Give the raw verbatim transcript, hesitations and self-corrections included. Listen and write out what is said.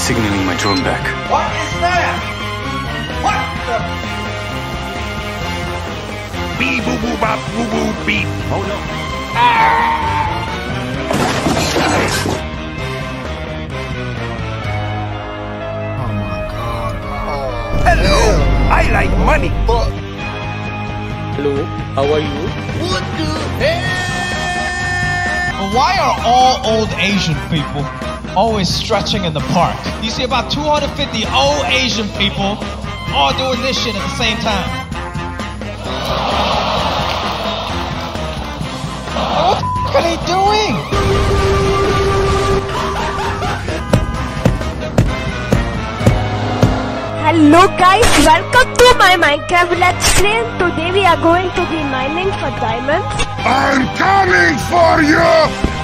signaling my drone back. What is that? What the? Beep boo boo bop boo boo beep. Oh no. Oh my god. Oh, Hello, I like money. fuck. Hello, how are you? What the hell? Why are all old Asian people always stretching in the park? You see about two hundred fifty old Asian people all doing this shit at the same time. What the f are they doing? Hello guys, welcome to my Minecraft Let's Play. Today we are going to be mining for diamonds. I'm coming for you.